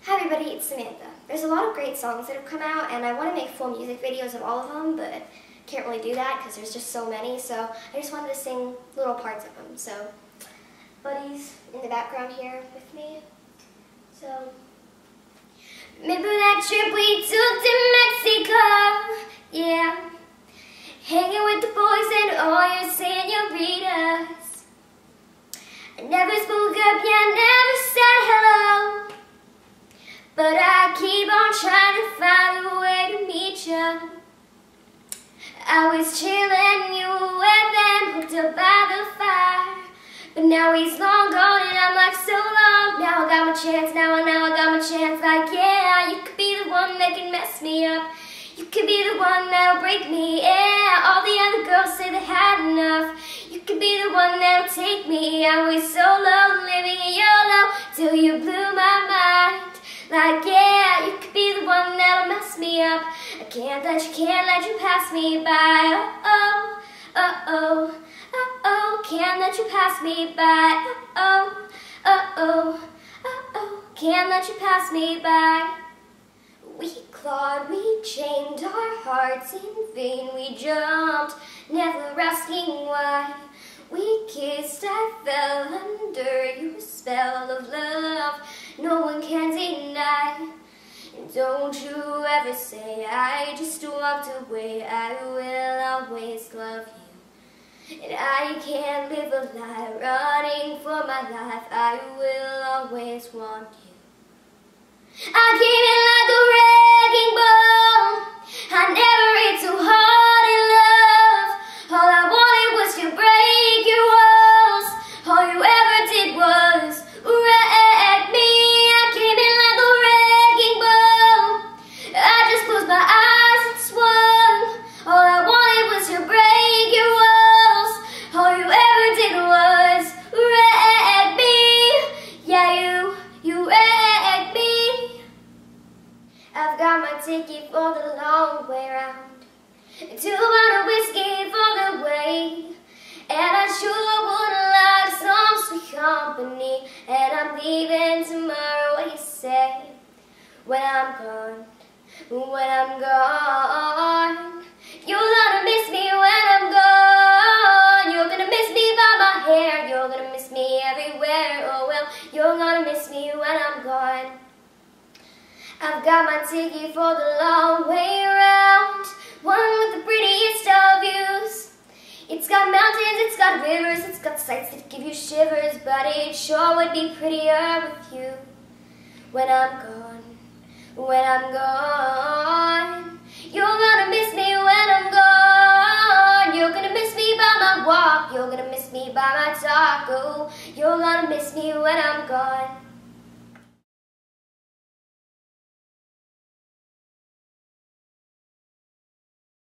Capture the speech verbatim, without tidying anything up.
Hi everybody, it's Samantha. There's a lot of great songs that have come out and I want to make full music videos of all of them, but can't really do that because there's just so many, so I just wanted to sing little parts of them. So, Buddy's in the background here with me. So, remember that trip we took to Mexico? Yeah. Hanging with the boys and all your senoritas. I never spoke up, yeah, never said hello. But I keep on trying to find a way to meet you. I was chilling, you were with them, hooked up by the fire. But now he's long gone and I'm like, so long. Now I got my chance, now I now I got my chance. Like, yeah, you could be the one that can mess me up. You could be the one that'll break me, yeah. All the other girls say they had enough. You could be the one that'll take me. I was solo, living in YOLO, till you blew my mind. Like, yeah, you could be the one that'll mess me up. I can't let you, can't let you pass me by. Oh, oh, oh, oh, oh, oh. Can't let you pass me by. Oh, oh, oh, oh, oh. Can't let you pass me by. We clawed, we chained our hearts in vain. We jumped, never asking why. We kissed, I fell under your spell of love. No one can deny. And don't you ever say I just walked away. I will always love you. And I can't live a lie running for my life. I will always want you. I came in like a wrecking ball. I never hit so hard in love. All I wanted was to break your walls. All you ever did was wreck me. I came in like a wrecking ball. I just closed my eyes and swung. All I wanted was to break your walls. All you ever did was wreck me. Yeah, you, you wrecked me. I've got my ticket for the long way round. Two bottle whiskey for the way. And I sure would like some sweet company. And I'm leaving tomorrow, what do you say? When I'm gone, when I'm gone. You're gonna miss me when I'm gone. You're gonna miss me by my hair. You're gonna miss me everywhere. Oh well, you're gonna miss me when I'm gone. I've got my ticket for the long way round. One with the prettiest of views. It's got mountains, it's got rivers, it's got sights that give you shivers. But it sure would be prettier with you. When I'm gone, when I'm gone. You're gonna miss me when I'm gone. You're gonna miss me by my walk. You're gonna miss me by my talk. Oh, you're gonna miss me when I'm gone.